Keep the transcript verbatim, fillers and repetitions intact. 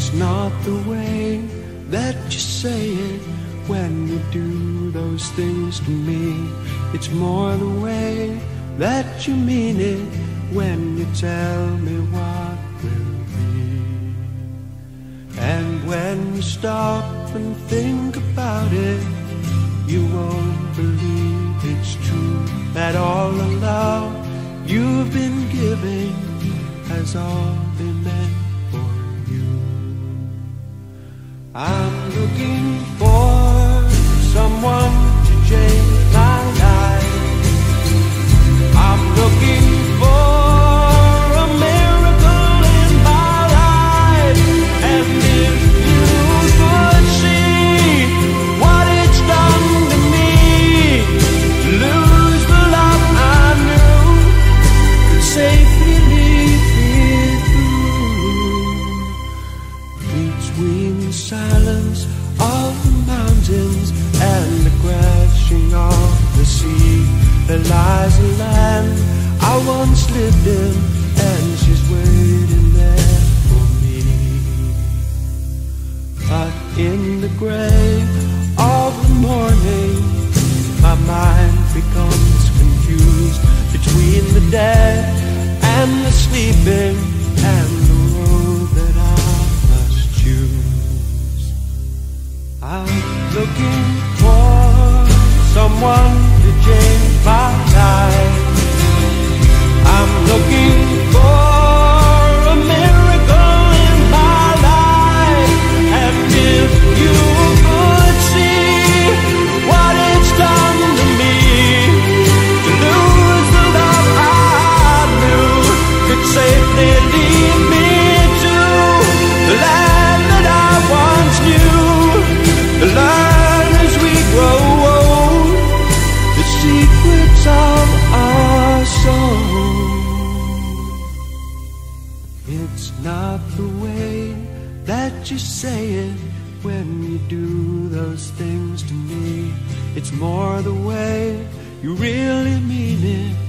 It's not the way that you say it when you do those things to me. It's more the way that you mean it when you tell me what will be. And when you stop and think about it, you won't believe it's true, that all the love you've been giving has all been meant for you. I'm looking for someone to change my life. I'm looking for a miracle in my life. And if you could see what it's done to me, lose the love I knew, could safely leave here through. Between the silence of the mountains and the crashing of the sea, there lies a land I once lived in, and she's waiting there for me. But in the gray of the morning, my mind becomes confused between the dead and the sleeping, and the road that I must choose. I'm looking for someone to change my life. I'm looking for a miracle in my life. And if you could see what it's done to me, to lose the love I knew, could safely lead me to the land that I once knew, to learn as we grow old the secrets of our soul. It's not the way that you say it when you do those things to me. It's more the way you really mean it